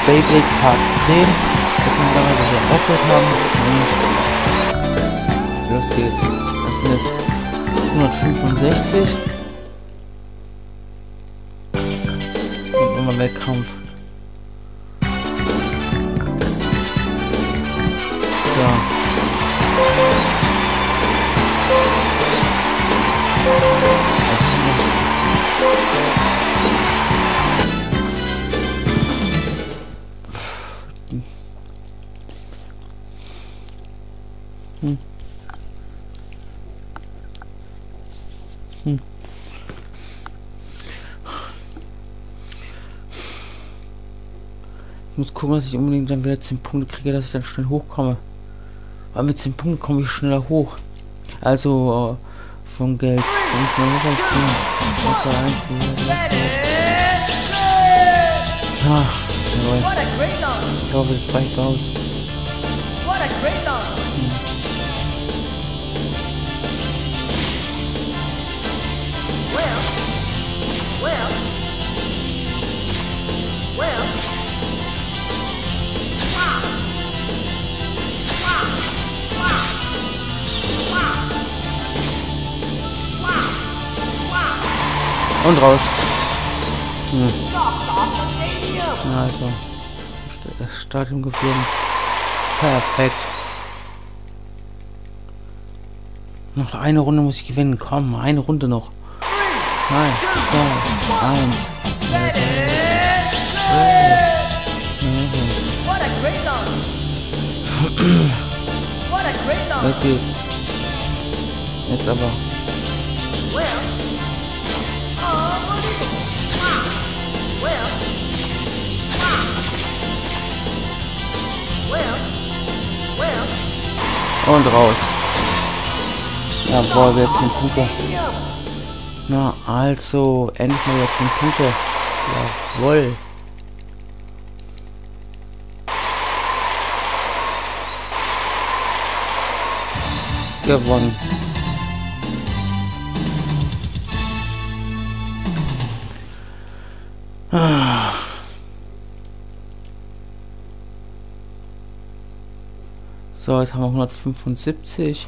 Beyblade Part 10, das wir mittlerweile wieder aufgehört haben. Und los geht's. Das sind jetzt 165. Und immer Wettkampf. So. Ich muss gucken, dass ich unbedingt dann wieder 10 Punkte kriege, dass ich dann schnell hochkomme. Weil mit 10 Punkten komme ich schneller hoch. Also von Geld. Wenn ich schnell hochkomme, ich hoffe, das reicht aus. Und raus. Also, das Stadion geflogen. Perfekt. Noch eine Runde muss ich gewinnen. Komm, eine Runde noch. 3, 2, 1. Los geht's. Jetzt aber. Und raus. Jawohl, jetzt 10 Punkte. Na, also, endlich mal jetzt 10 Punkte. Jawohl. Gewonnen. So, jetzt haben wir 175.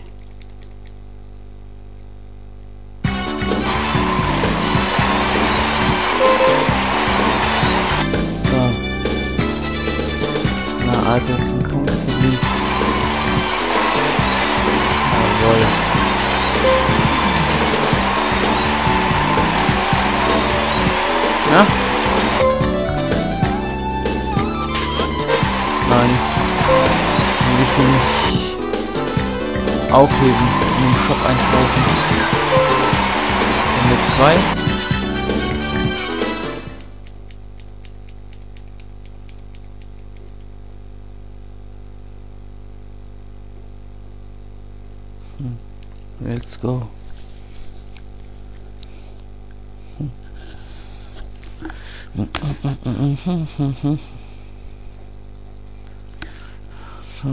So. Na, also, das sind Punkte verdient. Jawohl. Ja? Nein. Ich will nicht aufheben, in den Shop einkaufen. Und mit 2. Let's go. So.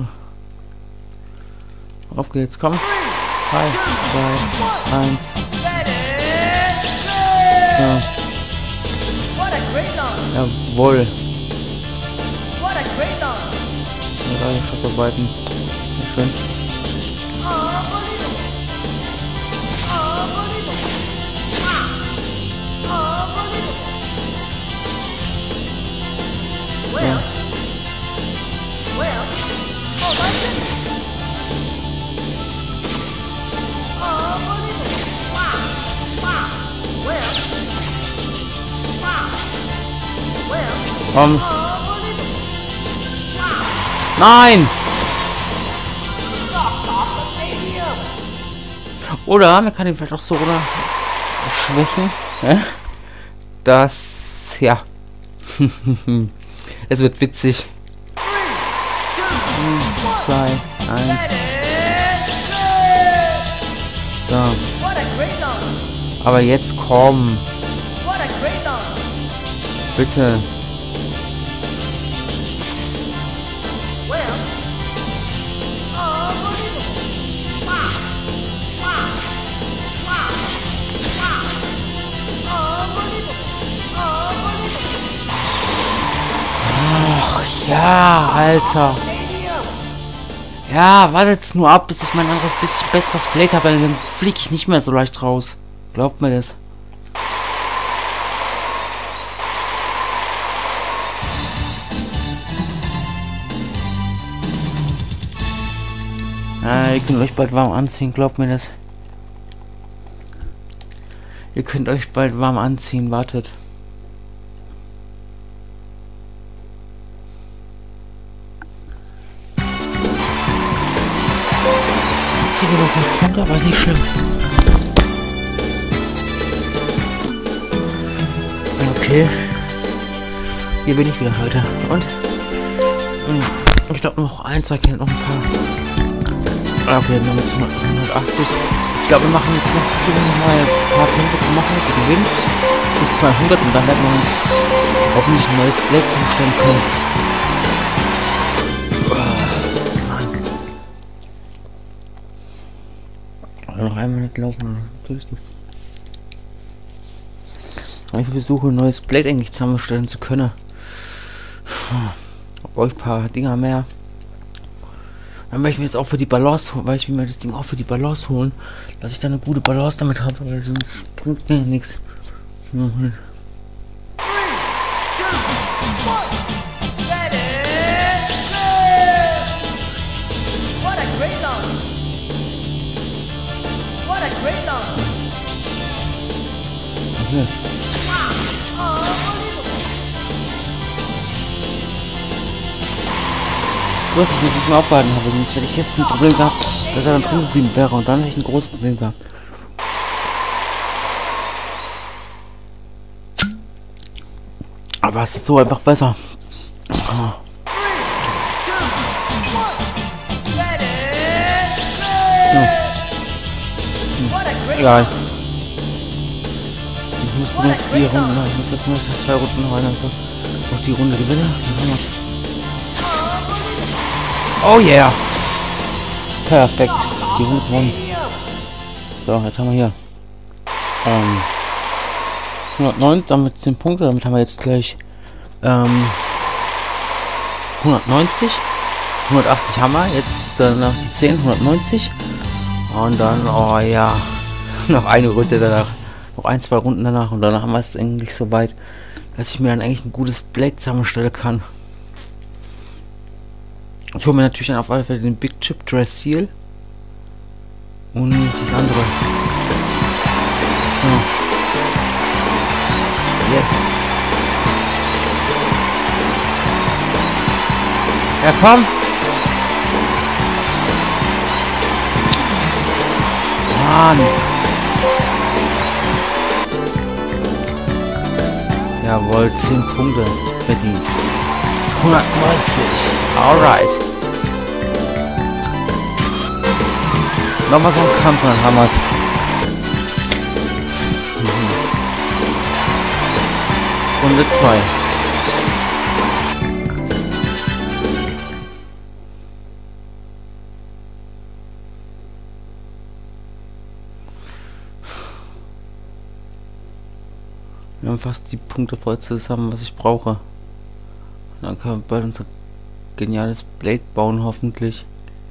Auf geht's, komm. 3, 2, 1. So. Jawohl. Ja, da die Schokarbeiten. Schön. Ja. Komm. Nein! Oder man kann ihn vielleicht auch so oder schwächen. Das, ja. Es wird witzig. 2, 1. So. Aber jetzt komm. Bitte. Ja, Alter. Ja, wartet nur ab, bis ich mein anderes, bisschen besseres Blade habe, dann fliege ich nicht mehr so leicht raus. Glaubt mir das. Ihr könnt euch bald warm anziehen, glaubt mir das. Ihr könnt euch bald warm anziehen, wartet. Ich kriege noch 5 Punkte, aber ist nicht schlimm. Okay. Hier bin ich wieder, Alter. Und? Ich glaube noch 1, 2 kennt noch ein paar. Okay, dann mit 180. Ich glaube, wir machen jetzt noch mal ein paar Kämpfe zu machen, dass wir gewinnen. Bis 200 und dann werden wir uns hoffentlich ein neues Blade zustellen können. Noch einmal nicht laufen. Ich versuche ein neues Blade eigentlich zusammenstellen zu können. Brauche ich ein paar Dinger mehr. Dann möchte ich mir jetzt auch für die Balance holen, weil ich will mir das Ding auch für die Balance holen, dass ich da eine gute Balance damit habe, weil sonst bringt mir nichts. Okay. Was ich nicht mehr aufgehalten habe, sonst hätte ich jetzt ein Problem gehabt, dass er dann drin geblieben wäre und dann hätte ich ein großes Problem gehabt. Aber es ist so einfach besser. Oh. Ja. Egal. Ich muss nur 4 Runden, ich muss jetzt nur 2 Runden rein, also noch die Runde gewinnen. Oh yeah! Perfekt. Die Runde gewonnen. So, jetzt haben wir hier 109, damit 10 Punkte, damit haben wir jetzt gleich 190. 180 haben wir, jetzt danach die 10, 190. Und dann, oh ja, noch eine Runde danach. Noch 1, 2 Runden danach und danach haben wir es eigentlich so weit, dass ich mir dann eigentlich ein gutes Blade zusammenstellen kann. Ich hole mir natürlich dann auf alle Fälle den Big Chip Drasil und das andere. So. Yes. Ja, komm. Mann. Jawohl, 10 Punkte verdient. 190. Alright. Nochmal so ein Kampf, dann haben wir's. Runde 2. Wir haben fast die Punkte voll zusammen, was ich brauche. Dann können wir bald unser geniales Blade bauen, hoffentlich.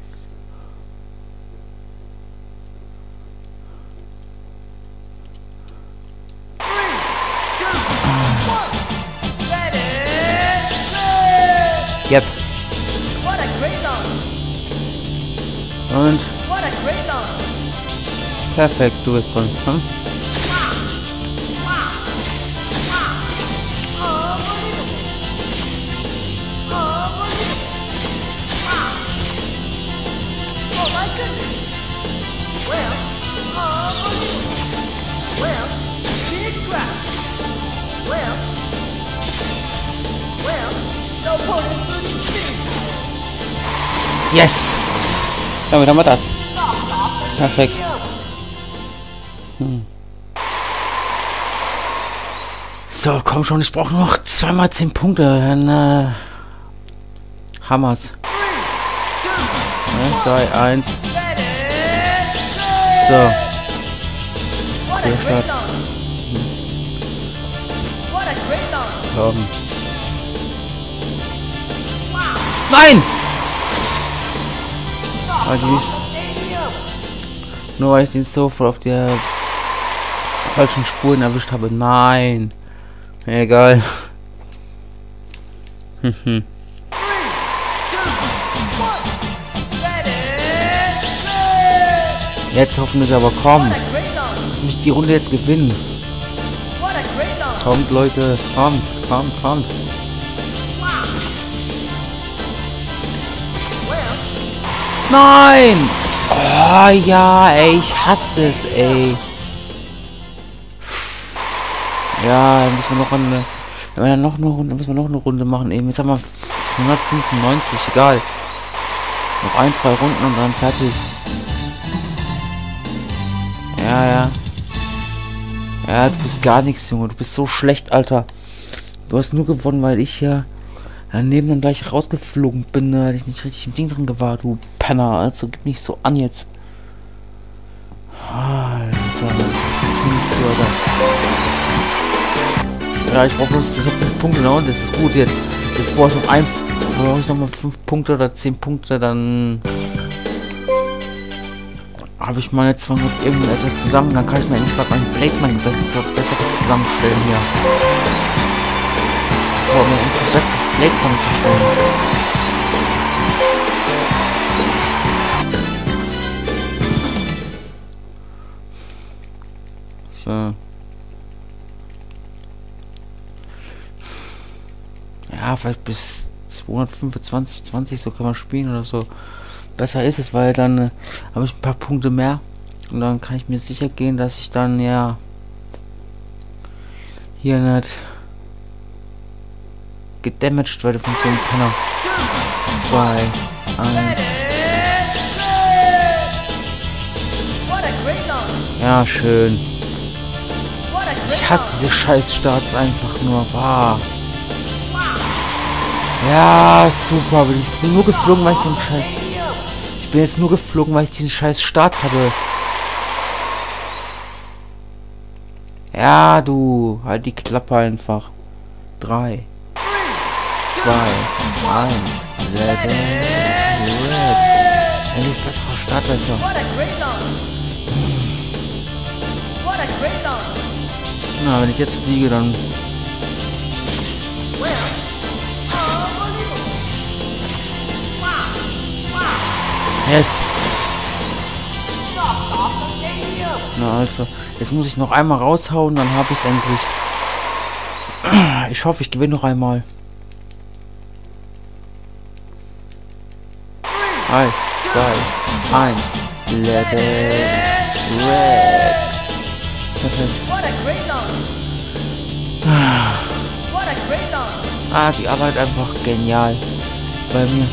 Yep. Und perfekt, du bist dran. Hm? Yes! Damit haben wir das. Perfekt. So, komm schon, ich brauche noch 2 mal 10 Punkte. Dann Hammers. 2, 1. So. Start. Komm. Nein! Nur weil ich den so voll auf der falschen Spuren erwischt habe. Nein. Egal. Jetzt hoffentlich aber kommen. Lass mich die Runde jetzt gewinnen. Kommt, Leute. Kommt, kommt, kommt. Nein! Oh ja, ey, ich hasse es, ey. Ja, dann müssen wir noch eine... Wenn wir dann noch eine Runde, müssen wir noch eine Runde machen, eben. Jetzt haben wir 195, egal. Noch 1, 2 Runden und dann fertig. Ja, ja. Ja, du bist gar nichts, Junge. Du bist so schlecht, Alter. Du hast nur gewonnen, weil ich ja daneben dann gleich rausgeflogen bin, weil ich nicht richtig im Ding drin war, du Penner. Also gib nicht so an jetzt. Alter. Nicht so, Alter. Ja, ich brauche bloß 5 Punkte, ne? Und das ist gut jetzt. Jetzt brauche ich noch brauche ich noch mal 5 Punkte oder 10 Punkte, dann habe ich mal jetzt von irgendetwas zusammen, dann kann ich mir endlich mal mein Blade mein besseres zusammenstellen hier. Ich brauche mir endlich ein besseres Blade zusammenzustellen. So. Ja, vielleicht bis 225, 20, so kann man spielen oder so. Besser ist es, weil dann habe ich ein paar Punkte mehr und dann kann ich mir sicher gehen, dass ich dann ja hier nicht gedamaged werde von so einem Penner. 2, 1. Ja, schön. Ich hasse diese scheiß Starts einfach nur. Wow. Ja, super. Ich bin nur geflogen, weil ich so einen Scheiß... Ich bin jetzt nur geflogen, weil ich diesen scheiß Start hatte. Ja, du. Halt die Klappe einfach. 3, 2, 1. Endlich besserer Start, Alter. Na, wenn ich jetzt fliege, dann... Yes. Na also, jetzt muss ich noch einmal raushauen, dann habe ich es endlich. Ich hoffe, ich gewinne noch einmal. 3, 2, 1. Let it red. Ah, die Arbeit einfach genial bei mir.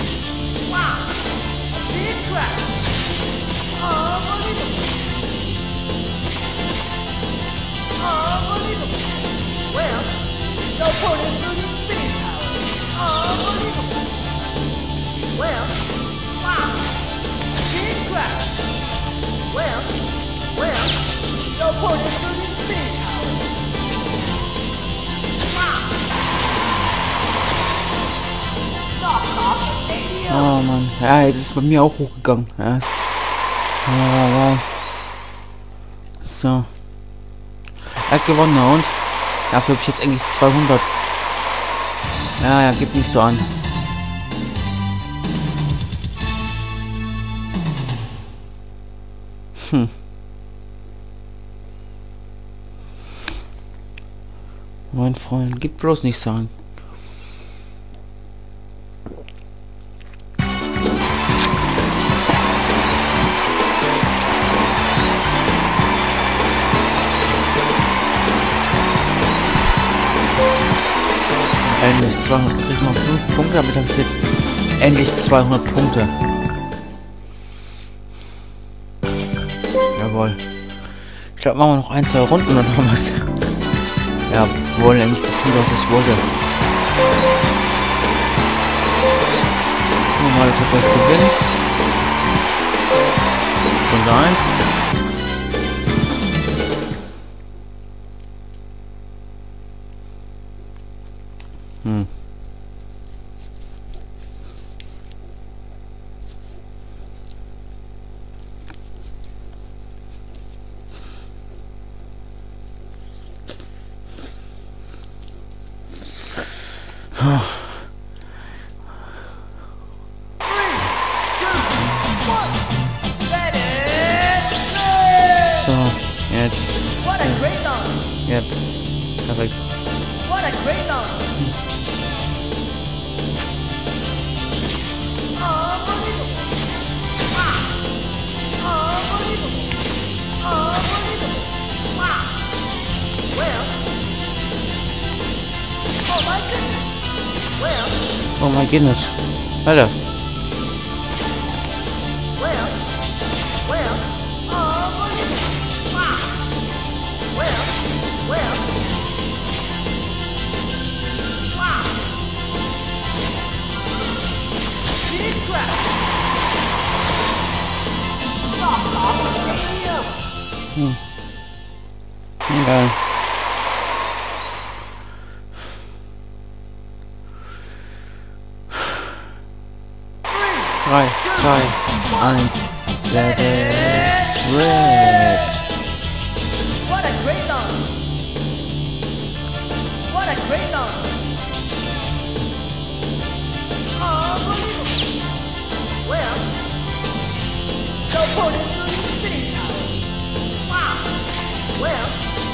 Oh Mann, ja, jetzt ist es bei mir auch hochgegangen. Ja, ja. So. Er hat gewonnen, und? Dafür habe ich jetzt eigentlich 200. Ja, gib nicht so an. Mein Freund, gib bloß nicht so an. Endlich 200, krieg ich noch 5 Punkte, damit habe ich jetzt endlich 200 Punkte. Jawohl. Ich glaube, machen wir noch 1, 2 Runden und dann haben wir es. Ja, wir wollen eigentlich so viel, was ich wollte. Gucken wir mal, dass wir gleich gewinnen. Runde 1. So, jetzt. Ja, perfekt. Oh mein Gott. Alter. Egal. Drei, zwei, eins. Let it rip. What a great launch! What a great launch! Unbelievable! Well, the opponent will finish now. Wow! Well,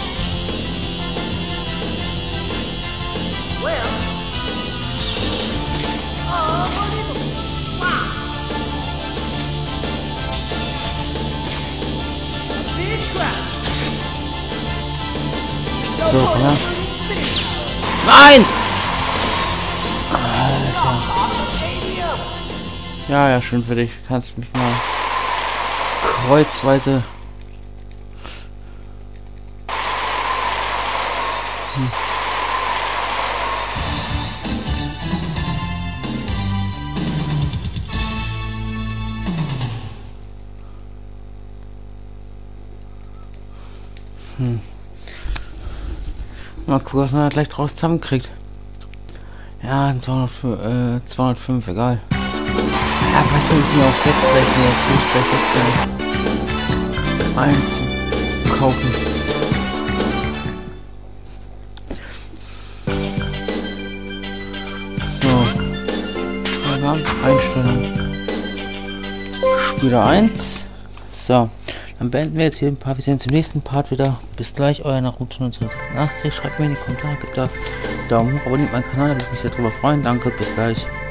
unbelievable! Wow! Big crowd! The So, opponent ja. will finish now. Nein! Alter. Stadium! Ja, ja, schön für dich. Kannst mich mal kreuzweise. Mal gucken, was man da gleich draus zusammenkriegt. Ja, ein 205, egal. Ja, vielleicht hole ich mir auch jetzt gleich eins kaufen. So. Einstellung. Spieler 1. So. Dann beenden wir jetzt hier ein paar. Wir sehen uns im nächsten Part wieder. Bis gleich, euer Naruto 1986. Schreibt mir in die Kommentare, gebt da Daumen hoch, abonniert meinen Kanal, da würde ich mich sehr drüber freuen. Danke, bis gleich.